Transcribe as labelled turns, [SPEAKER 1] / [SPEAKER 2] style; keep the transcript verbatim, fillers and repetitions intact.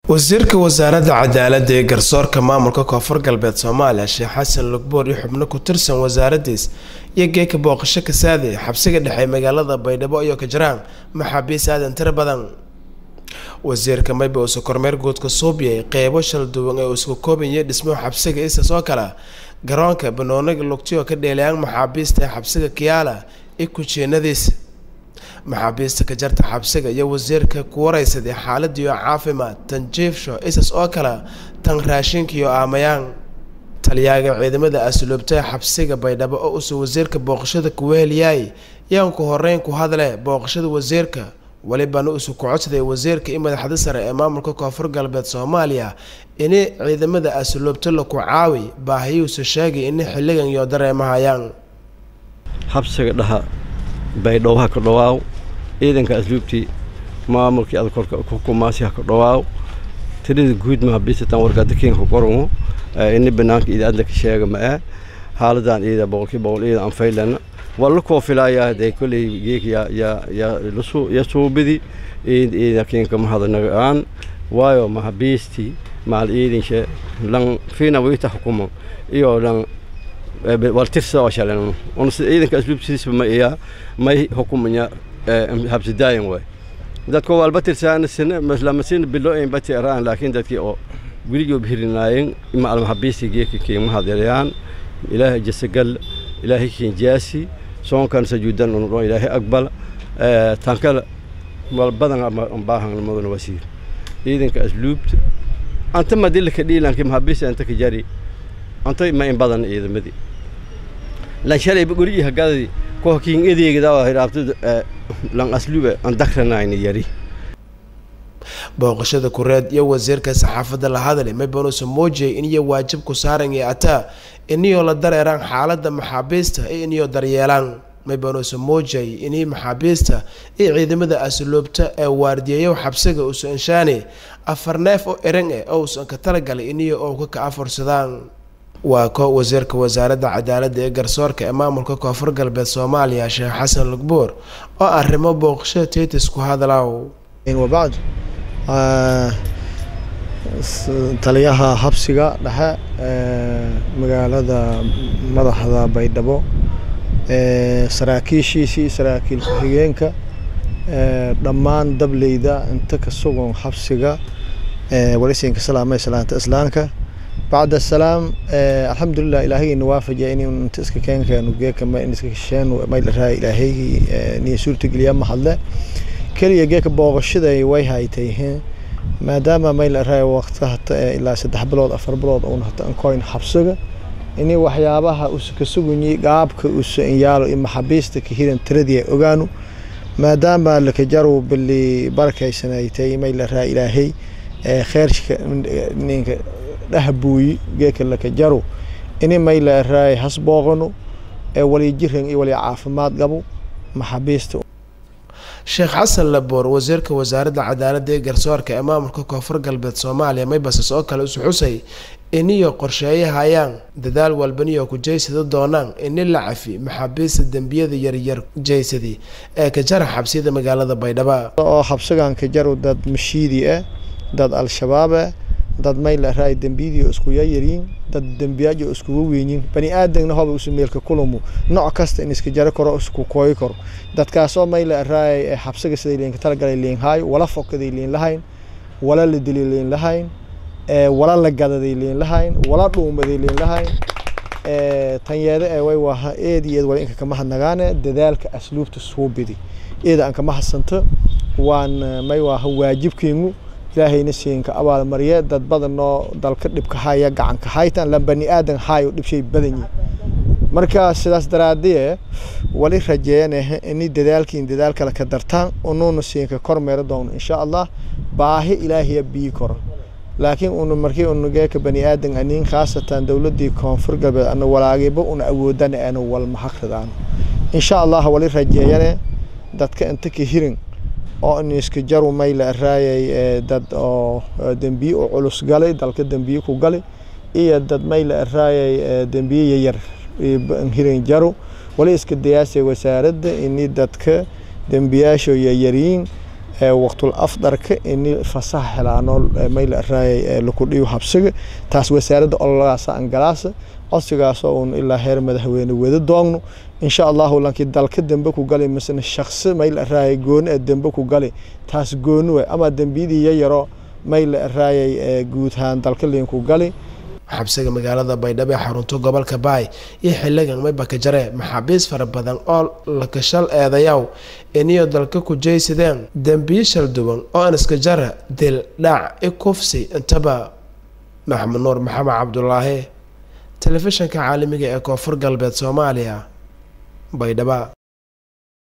[SPEAKER 1] wasiirka wasaaradda cadaaladda ee garsoorka maamulka koonfur galbeed Soomaaliya Sheekh Xasan Lugboor iyo xubno ku tirsan wasaaraddiis iyo geeka booqasho ka saaday xabsiga dhexe magaalada Baydhabo iyo Kajraan maxaabiis aadan tiro badan wasiirka mayba uu kormeer guud ka soobiyay qeybo shal duwan ee isku koobiyay dhismo xabsiga isa soo kala garoonka banooniga lugtiyo ka dheelayaan maxaabiista xabsiga Kiyaala ee ku jeenadiis maxaabiista ka jarta xabsiga iyo wasiirka ku wareysaday xaaladii caafimaad tanjiifsho isas oo kala tan raashinka iyo aamayaan taliyaaga ciidamada asluubta xabsiga Baydhabo oo uu wasiirka booqashada ku weheliyay yaan ku horeyn ku hadlay booqashada wasiirka waliba uu isku codsaday wasiirka in madaxda sare ee maamulka koonfur galbeed Soomaaliya in ciidamada asluubta la ku caawi baahiyo soo sheegay in xilligan iyo dareemahayaan
[SPEAKER 2] xabsiga dhaha Baydhabo ka dhawaaw ciidanka asluubti maamulkii adkorka xukuumaasi ka dhawaaw tirada guud ma bisatan warqada keen ku qoran in banaanka idaada ka sheega ma haaladan ida boqolkiiba boqol ida aan faylana wala ko filaaya day kulay geekiya ya ya lusu yasoo bidi ida keen kama hadanagaan waayo ma bisti maal idin she lan fiina wayta xukumo iyo lan والترسة وشلون ونص إذا كأسلوب سيس ما إياه ما حكومة حبس دايم وين ذات كوا البترسة السنة مش لما سين باللوين بتيران لكن ذات كي أو بيجوا بهرناين إما على محبيس يجيك كي مهادريان إلهي جسقل إلهي كين جاسي سواء كان سجودا ونروح إلهي أقبل تانكل والبدن أمباهن المدن وسير إذا كأسلوب أنت ما دلك دي لكن محبيس أنت كجاري أنت ما ينبضن إذا مدي لا شري بقولي هكذا كوكين إذا كذا هربت لان أسلوبه أن دخلنا يعني يري
[SPEAKER 1] booqashada kureed iyo wasiirka saxaafadda la hadalay ma boono moojay in iyo waajib ku saaran yahay ata in iyo la dareeraan xaaladda maxaabiista in iyo daryeelaan ma boono moojay in maxaabiista ee ciidamada asluubta ee waardiyeeyo xabsiga u soo inshaani afar neef oo eran ee oo san ka talagalay in iyo oo ka afursadaan waa ko wasiirka wasaaradda cadaaladda ee garsoorka ee maamulka koonfur galbeed Soomaaliya Sheekh Xasan Lugboor oo arrimo booqashada teetis ku hadlaaw
[SPEAKER 3] in wabad taliyaha xabsiga dhexe magaalada madaxda Baydhabo ee saraakiishiisii saraakiil ku-xigeenka dhammaan dableyda inta ka sugan xabsiga ee walisinka salaamay salaanta islaamka بعد السلام الحمد لله إلهي نوافج يعني نتسك كان كانوا جاك ما نتسك شان وما إلها إلهي ني سورة اليوم محله كل يجاك باغشة يوي هاي تيه ما دام ما إلها وقتها إلى سدح بلاد أفر بلاد أو نحط أنكوين حبسه إني وحيابها أسك سجني جابك أس إنيالو إما حبيستك هيرن تردي أجانو ما دام لك جرو باللي بركة سنة تيه ما إلها إلهي خير نينك دهبوي جاك لك جرو إني ما إلى الرأي حسبوغنو ولي جيرن ولي عافمات قبو محبيستو
[SPEAKER 1] Sheekh Xasan Lugboor wasiirka wasaaradda cadaaladda ee garsoorka ee maamulka koonfur galbeed Soomaaliya may bas soo kala isu xusay in iyo qorsheeyahayaan dadaal walbaniyo ku jeysada doonaan in la cafi maxaabiista dambiyada yar yar jeysadi ee ka jar xabsiyada magaalada Baydhabo
[SPEAKER 3] oo xabsigan ka jaro dad mashiidi ah dad al-shabaab dad mayl raay dambiyo isku yaayiriin dad dambiyajo isku weeynin bani aadamna haba u sameelka kulumo nooc kasta in iska jaro karo isku kooy karo dadkaas oo mayl raay xabsiga sideen ka talagalay leen hay wala fokaday leen lahayn wala la dilay leen lahayn ee wala la gadaday leen lahayn wala dhuumaday leen lahayn ee tanyada ee way waa eediyad wala inka kama hadnagaane dadaalka asluubta suubidi eeda aan kama hasanto waan may waa waajibkeenu إلهي نسين كأول مريء دد بدننا دلك دبك هاي جعن كهايتان لم بني آدم هاي ودب شيء بدني مركز سلاس درادية ولي رجعنا إني ددالك إن ددالك لك درتان ونو نسين ككرم يردون إن شاء الله باهي إلهي بيكر لكن إنه مركي إنه جاك بني آدم أنين خاصة دولة دي كونفر قبل أنه ولا عجيبه إنه أودنا أنا والمحقق عنه إن شاء الله ولي رجعنا دتك أنت كهيرن oo in iska jaro mayl raayay dad oo dambi oo culus galay dalka dambi ku galay iyo dad mayl raayay dambi yar in hirin jaro wali iska diyaasay wasaaradda in dadka dambiyaasho yaryariin waqtul afdarka in fasax helaano mayl raay la ku dhiyo habsiga taas wasaaradda ololaas angalaas codsigaas oo ilaa heer madaxweyne wada doogno insha Allah lankii dalka dambe ku galay misna shakhsi mayl raay goon ee dambe ku galay taas goon way ama dambiyada yaro mayl raay guud ahaan dalka leen ku galay
[SPEAKER 1] xabsiga magaalada Baydhabo ee xarunta gobolka Baay iyo xilligan may baka jare maxaabiis fara badan oo la kashal eedayaw inay dalka ku jeeysadeen dambiyo shal duwan oo aan iska jara dil dhac iyo kufsi intaba Maxamed Nuur Maxamed Cabdullaahi telefishinka caalamiga ee Koonfur Galbeed Soomaaliya Baydhabo.